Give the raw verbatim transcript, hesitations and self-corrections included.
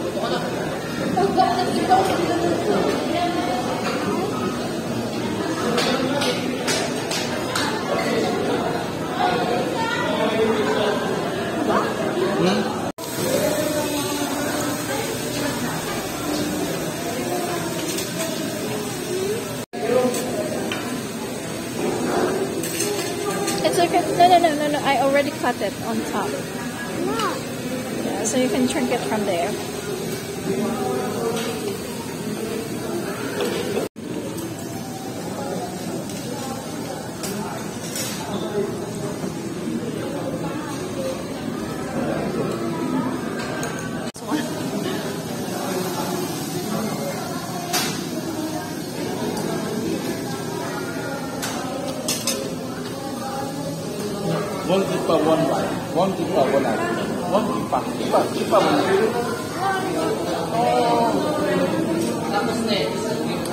It's okay. No, no, no, no, no. I already cut it on top. No. Yeah, so you can drink it from there. One kipa, one wine. One kipa, one wine. One kipa, kipa, kipa, one. Oh. Tapos next.